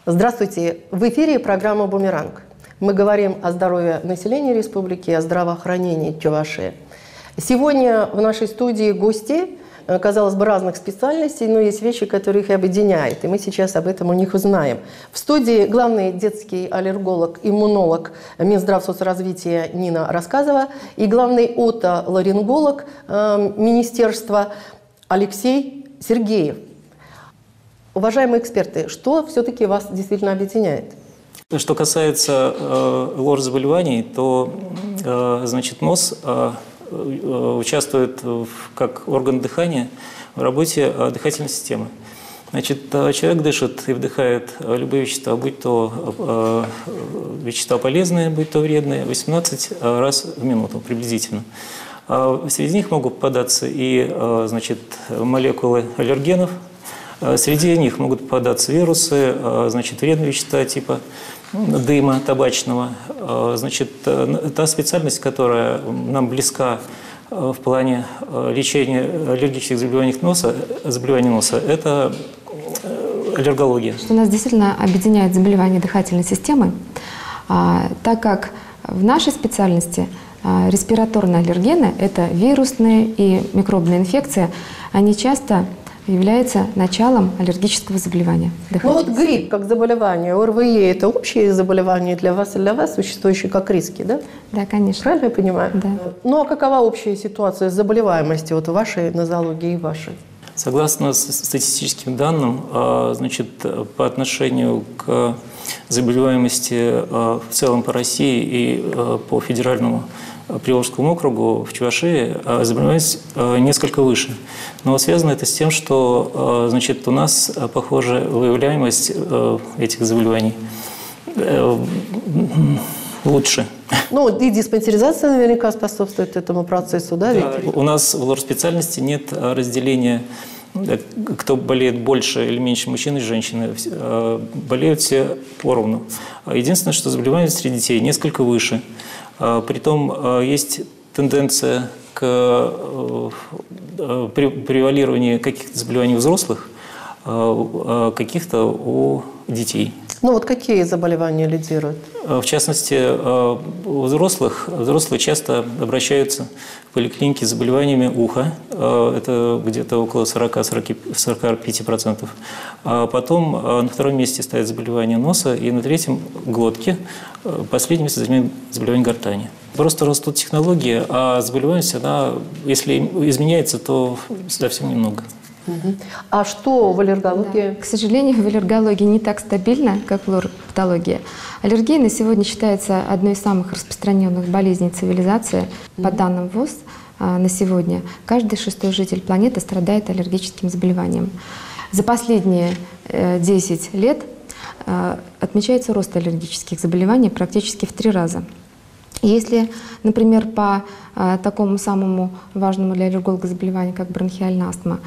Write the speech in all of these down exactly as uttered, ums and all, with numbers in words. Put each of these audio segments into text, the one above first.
Здравствуйте! В эфире программа «Бумеранг». Мы говорим о здоровье населения республики, о здравоохранении Чувашии. Сегодня в нашей студии гости, казалось бы, разных специальностей, но есть вещи, которые их объединяют, и мы сейчас об этом у них узнаем. В студии главный детский аллерголог, иммунолог Минздравсоцразвития Нина Рассказова и главный отоларинголог э, министерства Алексей Сергеев. Уважаемые эксперты, что все-таки вас действительно объединяет? Что касается э, лор-заболеваний, то э, значит, нос э, участвует в, как орган дыхания в работе э, дыхательной системы. Значит, э, человек дышит и вдыхает любые вещества, будь то э, вещества полезные, будь то вредные, восемнадцать раз в минуту приблизительно. Среди них могут попадаться и э, значит, молекулы аллергенов. Среди них могут попадаться вирусы, значит, вредные вещества типа дыма табачного. Значит, та специальность, которая нам близка в плане лечения аллергических заболеваний носа, заболеваний носа, это аллергология. Что нас действительно объединяет заболевания дыхательной системы, так как в нашей специальности респираторные аллергены, это вирусные и микробные инфекции, они часто является началом аллергического заболевания. Ну вот грипп как заболевание, ОРВИ – это общие заболевания для вас и для вас, существующие как риски, да? Да, конечно. Правильно я понимаю? Да. Ну а какова общая ситуация с заболеваемостью вот вашей нозологии и вашей? Согласно статистическим данным, значит, по отношению к заболеваемости в целом по России и по федеральному Приволжскому округу в Чувашии заболеваемость несколько выше. Но связано это с тем, что, значит, у нас, похоже, выявляемость этих заболеваний лучше. Ну и диспансеризация наверняка способствует этому процессу, да? Да, у нас в лор-специальности нет разделения, кто болеет больше или меньше, мужчины и женщины. Болеют все поровну. Единственное, что заболеваемость среди детей несколько выше. Притом есть тенденция к превалированию каких-то заболеваний у взрослых, каких-то у детей. Ну вот какие заболевания лидируют? В частности, у взрослых, взрослые часто обращаются в поликлинике с заболеваниями уха, это где-то около сорока-сорока пяти процентов. А потом на втором месте стоят заболевания носа, и на третьем – глотки. Последнее место занимает заболевание гортани. Просто растут технологии, а заболеваемость, она, если изменяется, то совсем немного. А что в аллергологии? Да. К сожалению, в аллергологии не так стабильно, как в лор-патологии. Аллергия на сегодня считается одной из самых распространенных болезней цивилизации. Mm-hmm. По данным ВОЗ на сегодня каждый шестой житель планеты страдает аллергическим заболеванием. За последние десять лет отмечается рост аллергических заболеваний практически в три раза. Если, например, по такому самому важному для аллерголога заболеванию, как бронхиальная астма,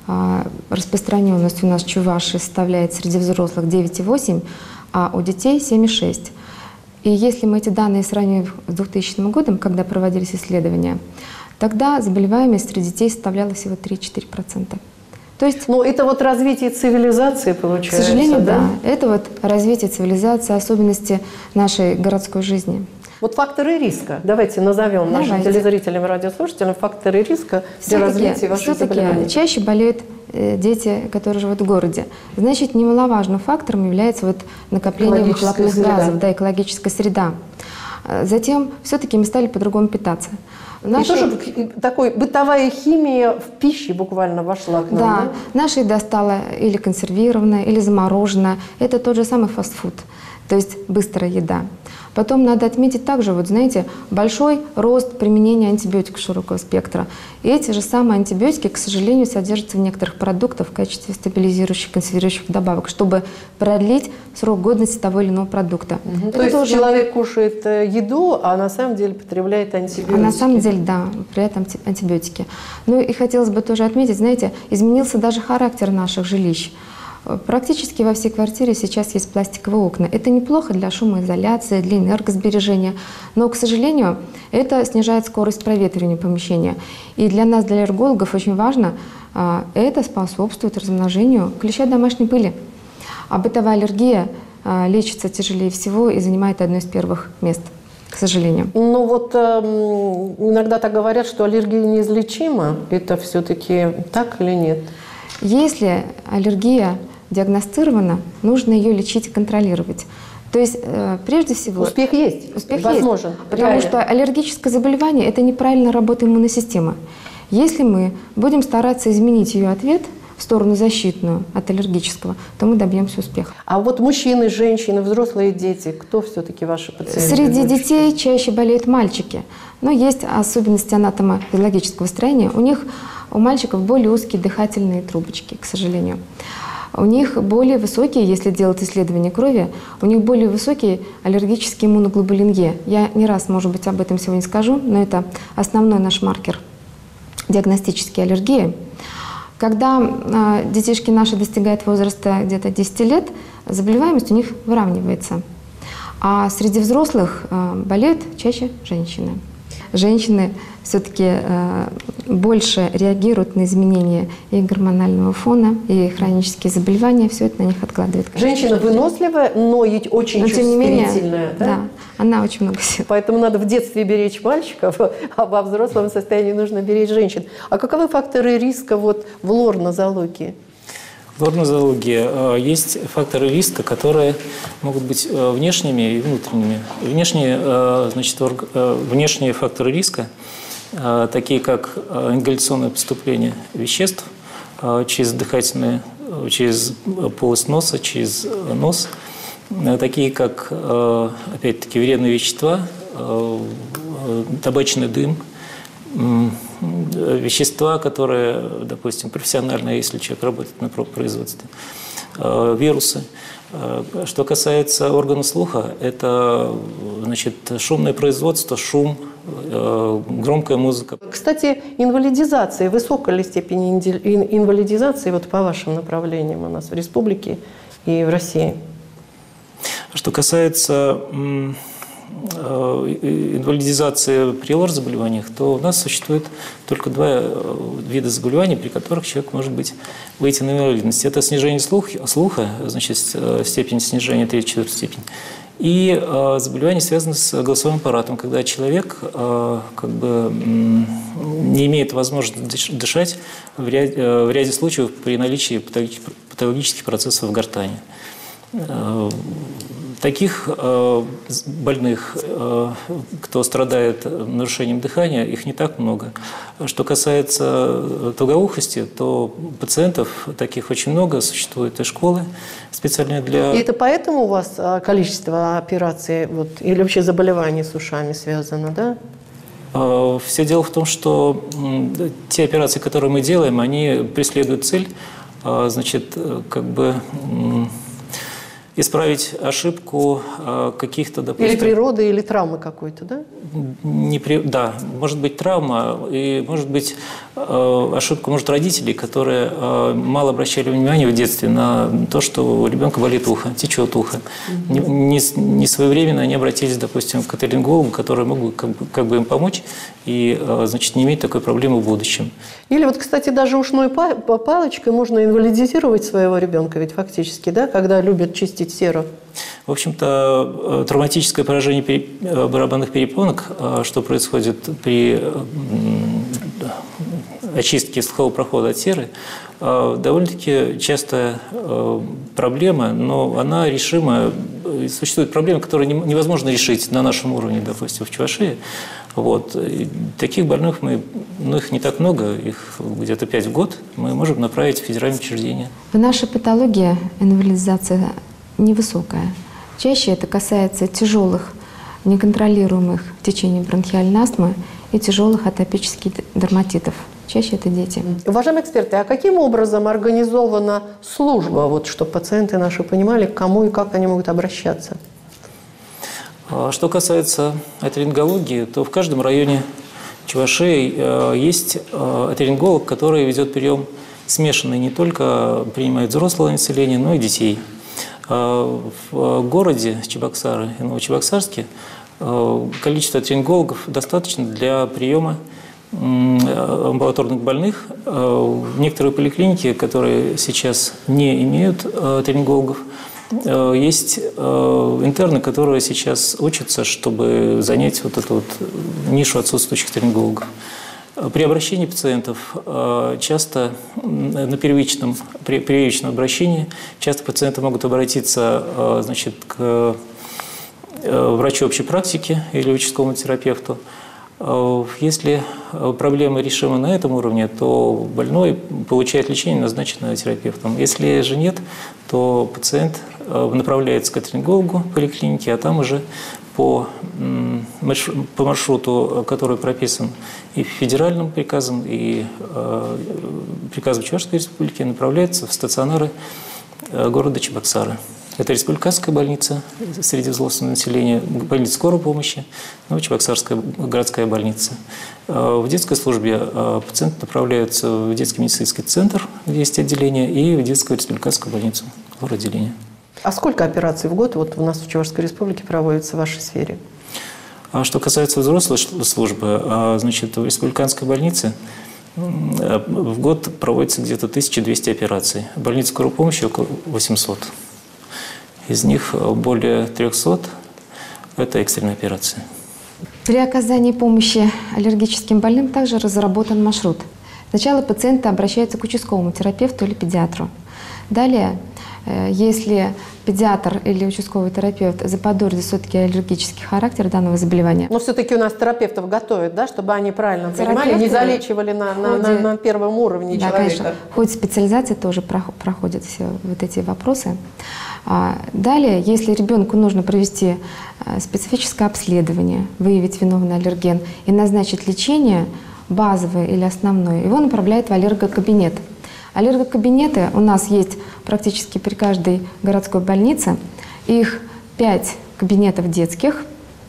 распространенность у нас в Чувашии составляет среди взрослых девять и восемь, а у детей семь и шесть. И если мы эти данные сравним с двухтысячным годом, когда проводились исследования, тогда заболеваемость среди детей составляла всего три-четыре процента. То есть, ну, это вот развитие цивилизации получается, к сожалению, да? да. Это вот развитие цивилизации, особенности нашей городской жизни. Вот факторы риска. Давайте назовем Давайте. нашим телезрителям и радиослушателям факторы риска для развития ваших заболеваний. Чаще болеют э, дети, которые живут в городе. Значит, немаловажным фактором является вот накопление выхлопных газов, да, экологическая среда. Затем все-таки мы стали по-другому питаться. Наши... И тоже такой бытовая химия в пище буквально вошла к нам. Да, да? наша еда стала или консервированная, или замороженная. Это тот же самый фастфуд, то есть быстрая еда. Потом надо отметить также, вот знаете, большой рост применения антибиотиков широкого спектра. И эти же самые антибиотики, к сожалению, содержатся в некоторых продуктах в качестве стабилизирующих, консервирующих добавок, чтобы продлить срок годности того или иного продукта. Угу. То есть тоже... человек кушает еду, а на самом деле потребляет антибиотики. А на самом деле, да, при этом антибиотики. Ну и хотелось бы тоже отметить, знаете, изменился даже характер наших жилищ. Практически во всей квартире сейчас есть пластиковые окна. Это неплохо для шумоизоляции, для энергосбережения, но, к сожалению, это снижает скорость проветривания помещения. И для нас, для аллергологов, очень важно, это способствует размножению клеща домашней пыли. А бытовая аллергия э, лечится тяжелее всего и занимает одно из первых мест, к сожалению. Ну вот э, иногда так говорят, что аллергия неизлечима. Это все-таки так или нет? Если аллергия диагностирована, нужно ее лечить и контролировать. То есть, э, прежде всего… Успех есть, успех возможен. Есть, потому реально. Что аллергическое заболевание – это неправильная работа иммунной системы. Если мы будем стараться изменить ее ответ в сторону защитную от аллергического, то мы добьемся успеха. А вот мужчины, женщины, взрослые дети, кто все-таки ваши пациенты? Среди детей чаще болеют мальчики. Но есть особенности анатомо-физиологического строения. У них, у мальчиков, более узкие дыхательные трубочки, к сожалению. У них более высокие, если делать исследование крови, у них более высокий аллергический иммуноглобулин Е. Я не раз, может быть, об этом сегодня скажу, но это основной наш маркер диагностической аллергии. Когда э, детишки наши достигают возраста где-то десяти лет, заболеваемость у них выравнивается. А среди взрослых э, болеют чаще женщины. Женщины все-таки э, больше реагируют на изменения и гормонального фона, и хронические заболевания. Все это на них откладывает. Женщина выносливая, но ведь очень но, тем не менее, чувствительная. Да? Да, она очень много сил. Поэтому надо в детстве беречь мальчиков, а во взрослом состоянии нужно беречь женщин. А каковы факторы риска вот в лор-нозологии? В лор-нозологии есть факторы риска, которые могут быть внешними и внутренними. Внешние, значит, внешние факторы риска, такие как ингаляционное поступление веществ через дыхательные, через полость носа, через нос, такие как, опять-таки, вредные вещества, табачный дым, вещества, которые, допустим, профессионально, если человек работает на производстве, вирусы. Что касается органа слуха, это, значит, шумное производство, шум, громкая музыка. Кстати, инвалидизация, высокая ли степень инвалидизации вот по вашим направлениям у нас в республике и в России? Что касается инвалидизации при лор-заболеваниях, то у нас существует только два вида заболеваний, при которых человек может быть выйти на инвалидность. Это снижение слуха, слуха значит, степень снижения третьей-четвертой степени, и заболевания, связанные с голосовым аппаратом, когда человек как бы не имеет возможности дышать в ряде, в ряде случаев при наличии патологических процессов в гортани. Таких э, больных, э, кто страдает нарушением дыхания, их не так много. Что касается тугоухости, то пациентов таких очень много, существуют и школы специальные для… И это поэтому у вас количество операций вот, или вообще заболеваний с ушами связано, да? Э, все дело в том, что э, те операции, которые мы делаем, они преследуют цель, э, значит, как бы… Э, исправить ошибку каких-то, допустим… Или природы, или травмы какой-то, да? Не при... Да, может быть травма, и может быть ошибка, может, родителей, которые мало обращали внимание в детстве на то, что у ребенка болит ухо, течет ухо. Mm-hmm. не, не своевременно они обратились, допустим, к отоларингологу, который мог бы как, бы как бы им помочь и, значит, не иметь такой проблемы в будущем. Или вот, кстати, даже ушной палочкой можно инвалидизировать своего ребенка, ведь фактически, да, когда любят чистить серу. В общем-то, травматическое поражение барабанных перепонок, что происходит при очистке слухового прохода от серы, довольно-таки частая проблема, но она решима. Существуют проблемы, которые невозможно решить на нашем уровне, допустим, в Чувашии. Вот. И таких больных, мы, ну, их не так много, их где-то пять в год, мы можем направить в федеральное учреждение. В нашей патологии инвалидизация невысокая. Чаще это касается тяжелых, неконтролируемых в течение бронхиальной астмы и тяжелых атопических дерматитов. Чаще это дети. Уважаемые эксперты, а каким образом организована служба, вот, чтобы пациенты наши понимали, к кому и как они могут обращаться? Что касается отоларингологии, то в каждом районе Чувашии есть отоларинголог, который ведет прием смешанный, не только принимает взрослое население, но и детей. В городе Чебоксары и Новочебоксарске количество отоларингологов достаточно для приема амбулаторных больных. Некоторые поликлиники, которые сейчас не имеют отолингологов, есть интерны, которые сейчас учатся, чтобы занять вот эту вот нишу отсутствующих отолингологов. При обращении пациентов часто на первичном, при первичном обращении часто пациенты могут обратиться, значит, к врачу общей практики или участковому терапевту. Если проблемы решимы на этом уровне, то больной получает лечение, назначенное терапевтом. Если же нет, то пациент направляется к отолингологу в поликлинике, а там уже по, по маршруту, который прописан и федеральным приказом, и приказом Чувашской республики, направляется в стационары города Чебоксары. Это республиканская больница среди взрослого населения, больница скорой помощи, ну, Чебоксарская городская больница. В детской службе пациенты направляются в детский медицинский центр, где есть отделение, и в детскую республиканскую больницу, отделение. А сколько операций в год вот у нас в Чувашской республике проводится в вашей сфере? А что касается взрослой службы, значит, в республиканской больнице в год проводится где-то тысяча двести операций. В больнице скорой помощи около восьмисот. Из них более трёхсот – это экстренные операции. При оказании помощи аллергическим больным также разработан маршрут. Сначала пациенты обращаются к участковому терапевту или педиатру. Далее, если педиатр или участковый терапевт заподозрит все-таки аллергический характер данного заболевания. Но все-таки у нас терапевтов готовят, да, чтобы они правильно понимали, не залечивали на, на, на, на первом уровне да, человека. Конечно. В ходе специализации тоже проходят все вот эти вопросы. Далее, если ребенку нужно провести специфическое обследование, выявить виновный аллерген и назначить лечение, базовое или основное, его направляют в аллергокабинет. Аллергокабинеты у нас есть практически при каждой городской больнице. Их пять кабинетов детских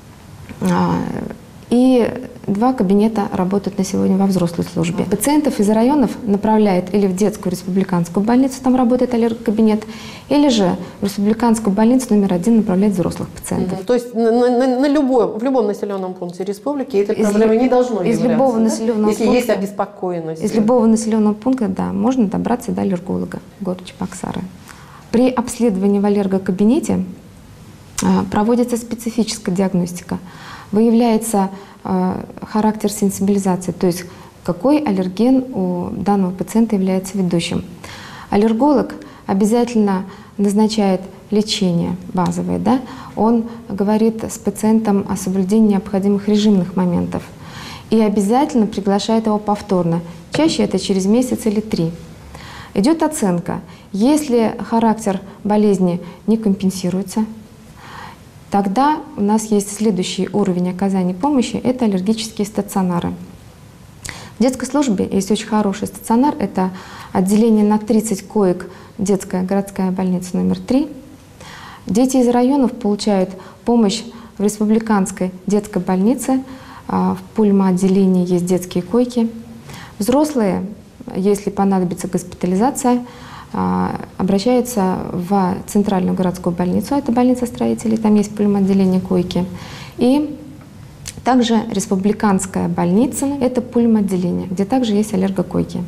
и два кабинета работают на сегодня во взрослой службе. Пациентов из районов направляют или в детскую республиканскую больницу, там работает аллергокабинет, или же в республиканскую больницу номер один направляют взрослых пациентов. Mm-hmm. То есть на, на, на любой, в любом населенном пункте республики этой проблемы не должно из являться, любого да? населенного Если пункта, есть обеспокоенность. Из любого населенного пункта, да, можно добраться до аллерголога в городе Чебоксары. При обследовании в аллергокабинете а, проводится специфическая диагностика. Выявляется э, характер сенсибилизации, то есть какой аллерген у данного пациента является ведущим. Аллерголог обязательно назначает лечение базовое, да? Он говорит с пациентом о соблюдении необходимых режимных моментов и обязательно приглашает его повторно, чаще это через месяц или три. Идет оценка. Если характер болезни не компенсируется, тогда у нас есть следующий уровень оказания помощи – это аллергические стационары. В детской службе есть очень хороший стационар, это отделение на тридцать коек, детская городская больница номер три. Дети из районов получают помощь в республиканской детской больнице, в пульмоотделении есть детские койки. Взрослые, если понадобится госпитализация, обращаются в центральную городскую больницу, это больница строителей, там есть пульмоотделение койки. И также республиканская больница, это пульмоотделение, где также есть аллергокойки.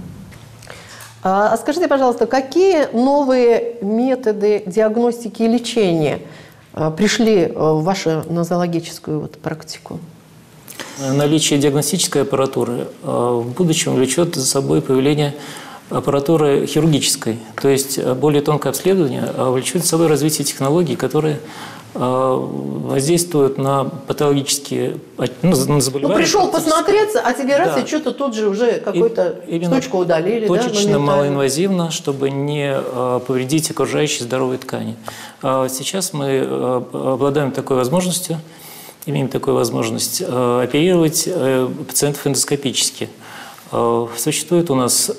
А скажите, пожалуйста, какие новые методы диагностики и лечения пришли в вашу нозологическую вот практику? Наличие диагностической аппаратуры в будущем влечет за собой появление аппаратуры хирургической, то есть более тонкое обследование влечет за собой развитие технологий, которые воздействуют на патологические, ну, на заболевания. Ну, пришел посмотреться, а тебе раз, да. и что-то тут же уже какую-то штучку удалили. Точечно, да, малоинвазивно, чтобы не повредить окружающие здоровые ткани. Сейчас мы обладаем такой возможностью, имеем такую возможность оперировать пациентов эндоскопически. Существуют у нас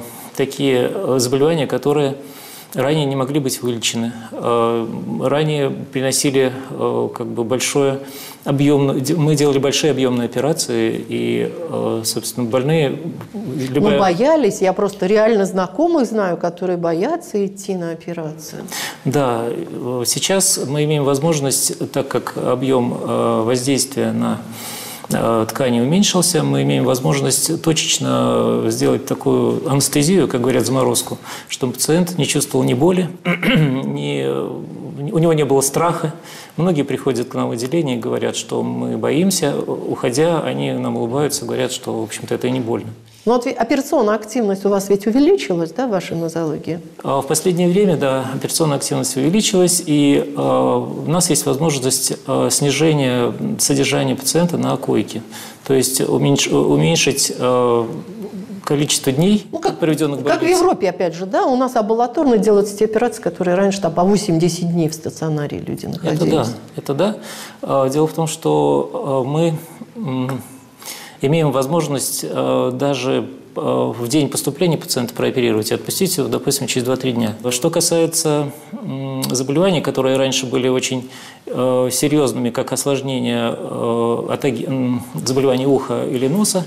такие заболевания, которые ранее не могли быть вылечены. Ранее приносили как бы большое объем, мы делали большие объемные операции, и, собственно, больные... Любая... Мы боялись, я просто реально знакомых знаю, которые боятся идти на операцию. Да, сейчас мы имеем возможность, так как объем воздействия на ткани уменьшился, мы имеем возможность точечно сделать такую анестезию, как говорят, заморозку, чтобы пациент не чувствовал ни боли, ни, у него не было страха. Многие приходят к нам в отделение и говорят, что мы боимся. Уходя, они нам улыбаются, говорят, что, в общем-то, это и не больно. Ну вот операционная активность у вас ведь увеличилась, да, в вашей нозологии? В последнее время, да, операционная активность увеличилась, и э, у нас есть возможность э, снижения содержания пациента на койке, то есть уменьш, уменьшить э, количество дней, ну, как, проведенных в больнице. Как в Европе, опять же, да, у нас амбулаторно делаются те операции, которые раньше там по восемь-десять дней в стационаре люди находились. Это да, это да. Дело в том, что мы имеем возможность даже в день поступления пациента прооперировать и отпустить его, допустим, через два-три дня. Что касается заболеваний, которые раньше были очень серьезными, как осложнение заболеваний уха или носа,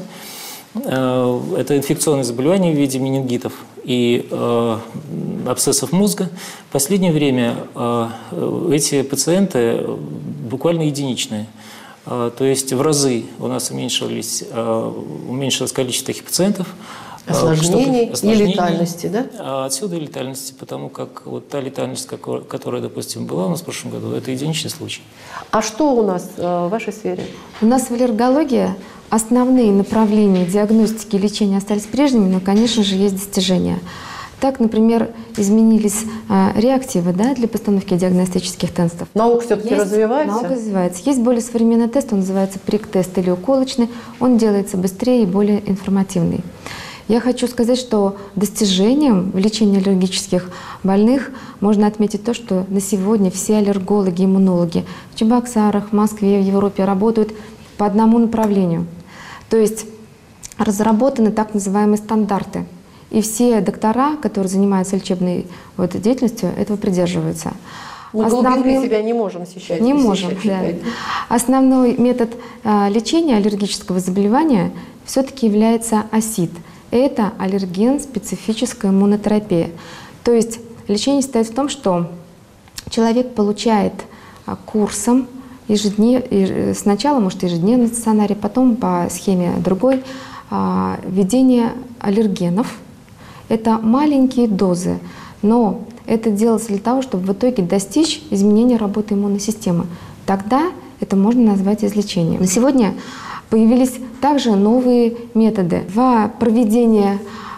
это инфекционные заболевания в виде менингитов и э, абсцессов мозга. В последнее время э, эти пациенты буквально единичные. Э, то есть в разы у нас уменьшились, э, уменьшилось количество таких пациентов. Осложнений и летальности, да? Отсюда и летальности, потому как вот та летальность, которая, допустим, была у нас в прошлом году, это единичный случай. А что у нас в вашей сфере? У нас в аллергологии основные направления диагностики и лечения остались прежними, но, конечно же, есть достижения. Так, например, изменились а, реактивы, да, для постановки диагностических тестов. Наука все-таки развивается? Наука развивается. Есть более современный тест, он называется прик-тест или уколочный. Он делается быстрее и более информативный. Я хочу сказать, что достижением в лечении аллергических больных можно отметить то, что на сегодня все аллергологи, иммунологи в Чебоксарах, в Москве, в Европе работают по одному направлению. То есть разработаны так называемые стандарты. И все доктора, которые занимаются лечебной вот, деятельностью, этого придерживаются. Мы глубины себя не можем сейчас. Не можем, да. Основной метод а, лечения аллергического заболевания все-таки является ОСИТ. Это аллерген-специфическая иммунотерапия. То есть лечение состоит в том, что человек получает а, курсом ежедневно, сначала, может, ежедневно в стационаре, потом по схеме другой, а, введение аллергенов. Это маленькие дозы, но это делается для того, чтобы в итоге достичь изменения работы иммунной системы. Тогда это можно назвать излечением. На сегодня появились также новые методы. В проведении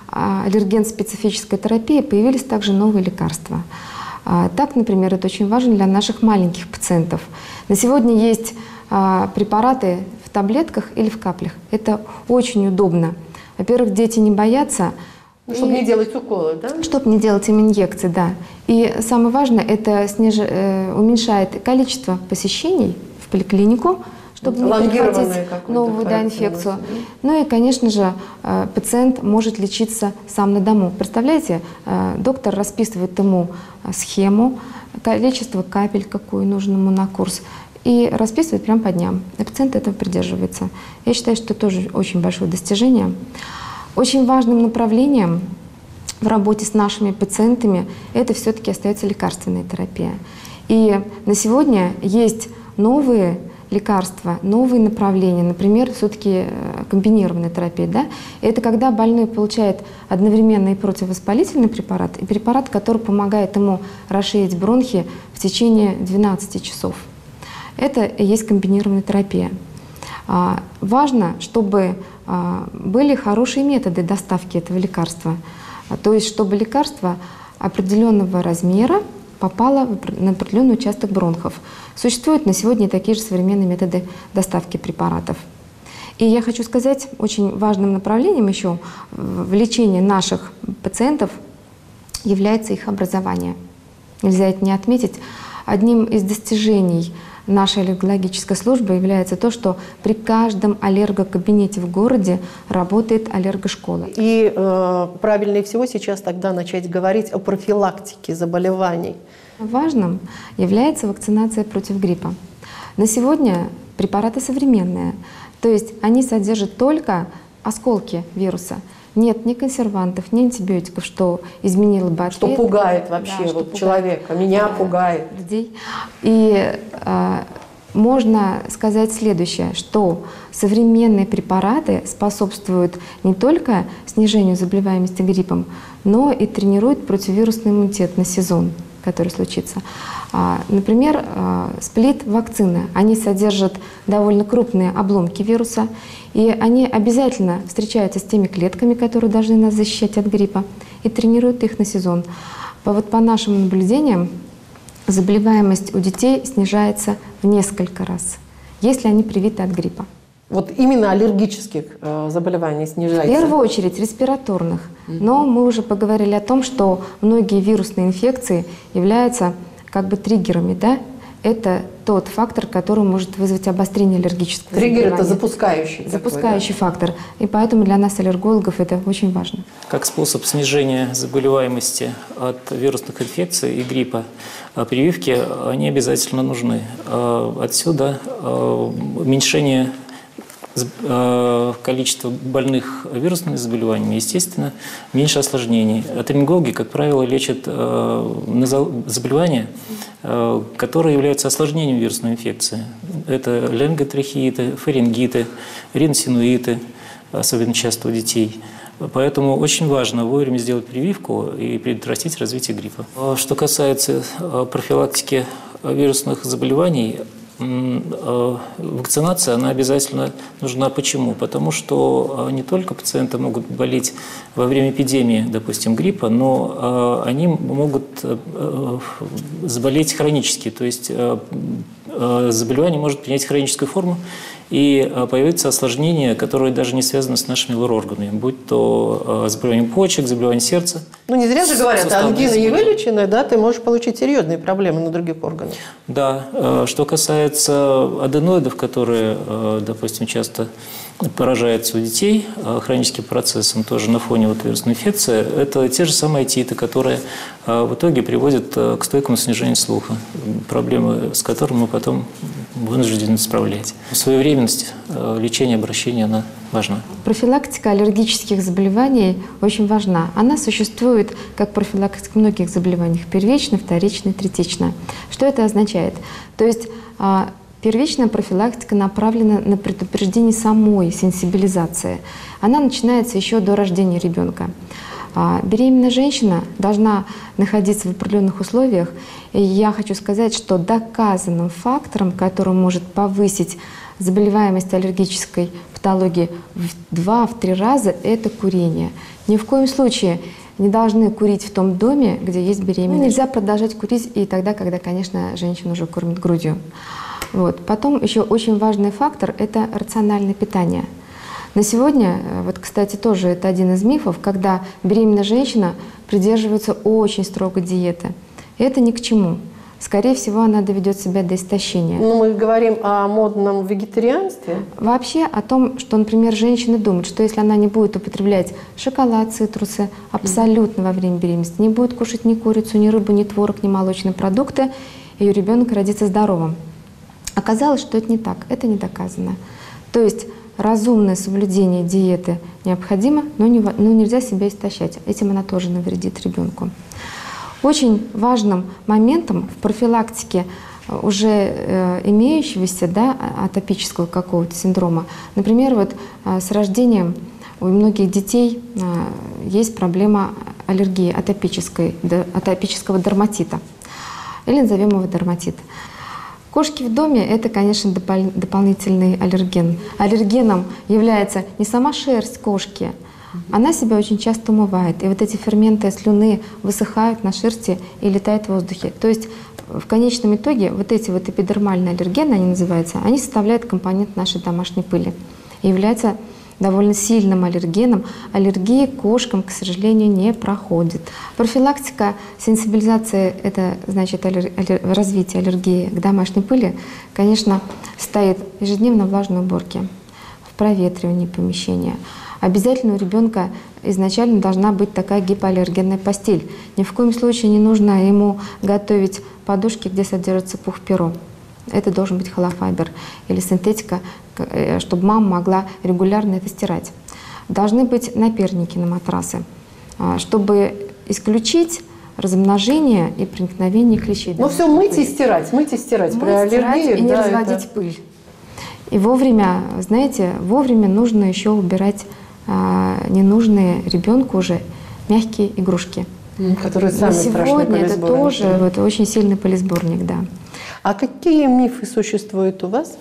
аллерген-специфической терапии появились также новые лекарства. Так, например, это очень важно для наших маленьких пациентов. На сегодня есть препараты в таблетках или в каплях. Это очень удобно. Во-первых, дети не боятся. Ну, чтобы не делать уколы, да? Чтобы не делать им инъекции, да. И самое важное, это сниж... уменьшает количество посещений в поликлинику, чтобы не перехватить новую да, инфекцию. Ну и, конечно же, пациент может лечиться сам на дому. Представляете, доктор расписывает ему схему, количество капель, какую нужно ему на курс, и расписывает прямо по дням. И пациент этого придерживается. Я считаю, что это тоже очень большое достижение. Очень важным направлением в работе с нашими пациентами это все-таки остается лекарственная терапия. И на сегодня есть новые лекарства, новые направления, например, все-таки комбинированная терапия. Да? Это когда больной получает одновременно и противовоспалительный препарат, и препарат, который помогает ему расширить бронхи в течение двенадцати часов. Это и есть комбинированная терапия. А, важно, чтобы а, были хорошие методы доставки этого лекарства. А, то есть, чтобы лекарство определенного размера попало на определенный участок бронхов. Существуют на сегодня такие же современные методы доставки препаратов. И я хочу сказать, очень важным направлением еще в лечении наших пациентов является их образование. Нельзя это не отметить. Одним из достижений нашей аллергологической службы является то, что при каждом аллергокабинете в городе работает аллергошкола. И э, правильнее всего сейчас тогда начать говорить о профилактике заболеваний. Важным является вакцинация против гриппа. На сегодня препараты современные, то есть они содержат только осколки вируса. Нет ни консервантов, ни антибиотиков, что изменило бы ответ. Что пугает вообще да, вот что человека, пугает, меня да, пугает. Людей. И э, можно сказать следующее, что современные препараты способствуют не только снижению заболеваемости гриппом, но и тренируют противовирусный иммунитет на сезон, который случится. Например, сплит-вакцины. Они содержат довольно крупные обломки вируса, и они обязательно встречаются с теми клетками, которые должны нас защищать от гриппа, и тренируют их на сезон. Вот по нашим наблюдениям, заболеваемость у детей снижается в несколько раз, если они привиты от гриппа. Вот именно аллергических э, заболеваний снижается? В первую очередь респираторных. Но мы уже поговорили о том, что многие вирусные инфекции являются как бы триггерами, да? Это тот фактор, который может вызвать обострение аллергического заболевания. Триггер – это запускающий. Запускающий такой, да? фактор. И поэтому для нас, аллергологов, это очень важно. Как способ снижения заболеваемости от вирусных инфекций и гриппа, прививки, они обязательно нужны. Отсюда уменьшение количество больных вирусными заболеваниями, естественно, меньше осложнений. Отоларингологи, как правило, лечат заболевания, которые являются осложнением вирусной инфекции. Это ларинготрахеиты, фарингиты, риносинуиты, особенно часто у детей. Поэтому очень важно вовремя сделать прививку и предотвратить развитие гриппа. Что касается профилактики вирусных заболеваний, вакцинация, она обязательно нужна. Почему? Потому что не только пациенты могут болеть во время эпидемии, допустим, гриппа, но они могут заболеть хронически. То есть заболевание может принять хроническую форму и появятся осложнения, которые даже не связаны с нашими лор-органами, будь то заболевание почек, заболевание сердца. Ну не зря же говорят, ангина не вылеченная, да, ты можешь получить серьезные проблемы на других органах. Да, что касается аденоидов, которые, допустим, часто поражаются у детей хроническим процессом, тоже на фоне вот вирусной инфекции, это те же самые отиты, которые в итоге приводят к стойкому снижению слуха, проблемы с которыми мы потом вынуждены справлять. Своевременность лечения, обращения, она важна. Профилактика аллергических заболеваний очень важна. Она существует как профилактика многих заболеваний: первично, вторично, третично. Что это означает? То есть первичная профилактика направлена на предупреждение самой сенсибилизации. Она начинается еще до рождения ребенка. Беременная женщина должна находиться в определенных условиях. И я хочу сказать, что доказанным фактором, который может повысить заболеваемость аллергической патологии в два-три раза, это курение. Ни в коем случае не должны курить в том доме, где есть беременность. Ну, нельзя продолжать курить и тогда, когда, конечно, женщина уже кормит грудью. Вот. Потом еще очень важный фактор – это рациональное питание. На сегодня, вот, кстати, тоже это один из мифов, когда беременная женщина придерживается очень строгой диеты. И это ни к чему. Скорее всего, она доведет себя до истощения. Но мы говорим о модном вегетарианстве. Вообще о том, что, например, женщина думает, что если она не будет употреблять шоколад, цитрусы абсолютно во время беременности, не будет кушать ни курицу, ни рыбу, ни творог, ни молочные продукты, ее ребенок родится здоровым. Оказалось, что это не так, это не доказано. То есть разумное соблюдение диеты необходимо, но, не, но нельзя себя истощать. Этим она тоже навредит ребенку. Очень важным моментом в профилактике уже э, имеющегося, да, атопического какого-то синдрома, например, вот э, с рождением у многих детей э, есть проблема аллергии атопической, да, атопического дерматита, или назовем его дерматит. Кошки в доме – это, конечно, допол дополнительный аллерген. Аллергеном является не сама шерсть кошки, она себя очень часто умывает. И вот эти ферменты слюны высыхают на шерсти и летают в воздухе. То есть в конечном итоге вот эти вот эпидермальные аллергены, они называются, они составляют компонент нашей домашней пыли и являются довольно сильным аллергеном. Аллергии кошкам, к сожалению, не проходит. Профилактика сенсибилизации – это значит аллер... Аллер... развитие аллергии к домашней пыли, конечно, стоит ежедневно влажной уборке, в проветривании помещения. Обязательно у ребенка изначально должна быть такая гипоаллергенная постель. Ни в коем случае не нужно ему готовить подушки, где содержится пух-перо. Это должен быть холофайбер или синтетика, чтобы мама могла регулярно это стирать. Должны быть наперники на матрасы. Чтобы исключить размножения и проникновения клещей. Ну все мыть и стирать, мыть и стирать. Мыть, При аллергии, стирать и не да, разводить это... пыль. И вовремя, знаете, вовремя нужно еще убирать а, ненужные ребенку уже мягкие игрушки. Которые сами страшные сегодня это пылесборники. тоже вот, очень сильный пылесборник, да. А какие мифы существуют у вас?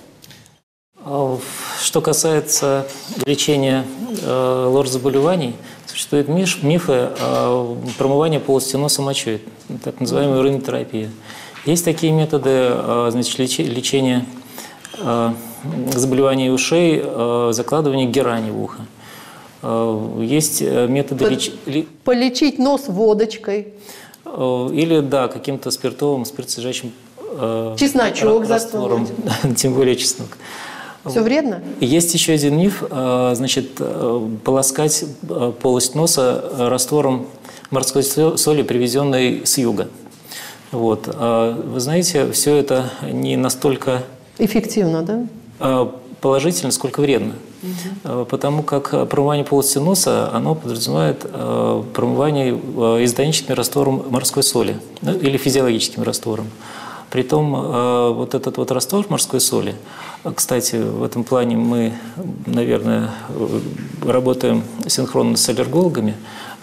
Что касается лечения э, лор-заболеваний, существуют миф, мифы э, промывания полости носа мочой, так называемая уринотерапия. Есть такие методы э, значит, леч, лечения э, заболеваний ушей, э, закладывания герани в ухо. Э, есть методы лечения... Полечить нос водочкой. Э, или, да, каким-то спиртовым, спиртсодержащим э, чесночок раствором, тем более чеснок. Все вредно? Есть еще один миф, значит, полоскать полость носа раствором морской соли, привезенной с юга. Вот. Вы знаете, все это не настолько эффективно, да? Положительно, сколько вредно. Угу. Потому как промывание полости носа, оно подразумевает промывание изотоническим раствором морской соли, ну, или физиологическим раствором. Притом вот этот вот раствор морской соли, кстати, в этом плане мы, наверное, работаем синхронно с аллергологами,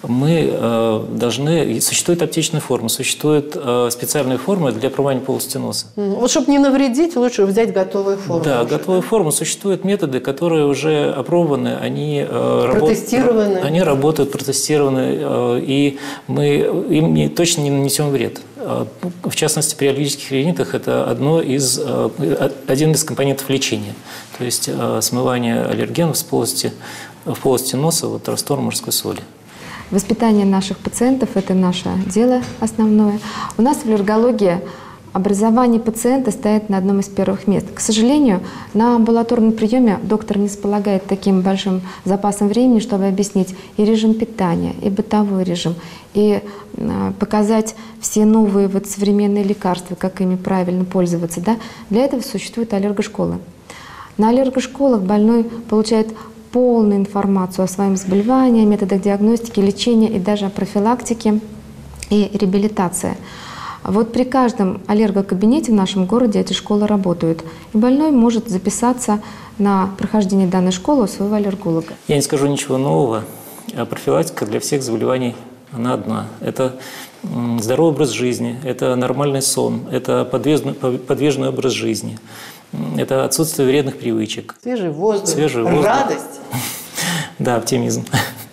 мы должны... Существует аптечная форма, существуют специальные формы для промывания полости носа. Вот чтобы не навредить, лучше взять готовую форму. Да, готовую форму. Существуют методы, которые уже опробованы, они, протестированы. Работ... они работают, протестированы, и мы им не, точно не нанесем вред. В частности, при аллергических ринитах это одно из, один из компонентов лечения. То есть смывание аллергенов с полости, в полости носа вот, раствором морской соли. Воспитание наших пациентов – это наше дело основное. У нас в аллергологии образование пациента стоит на одном из первых мест. К сожалению, на амбулаторном приеме доктор не располагает таким большим запасом времени, чтобы объяснить и режим питания, и бытовой режим, и показать все новые вот современные лекарства, как ими правильно пользоваться. Да? Для этого существуют аллергошколы. На аллергошколах больной получает полную информацию о своем заболевании, о методах диагностики, лечения и даже о профилактике и реабилитации. Вот при каждом аллергокабинете в нашем городе эти школы работают. И больной может записаться на прохождение данной школы у своего аллерголога. Я не скажу ничего нового. Профилактика для всех заболеваний, она одна. Это здоровый образ жизни, это нормальный сон, это подвижный, подвижный образ жизни. Это отсутствие вредных привычек. Свежий воздух, Свежий воздух. Радость. Да, оптимизм.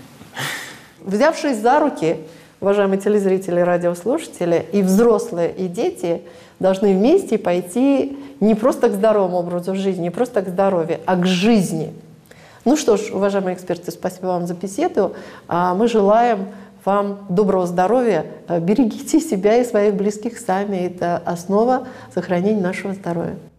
Взявшись за руки, уважаемые телезрители, радиослушатели, и взрослые, и дети должны вместе пойти не просто к здоровому образу жизни, не просто к здоровью, а к жизни. Ну что ж, уважаемые эксперты, спасибо вам за беседу. Мы желаем вам доброго здоровья. Берегите себя и своих близких сами. Это основа сохранения нашего здоровья.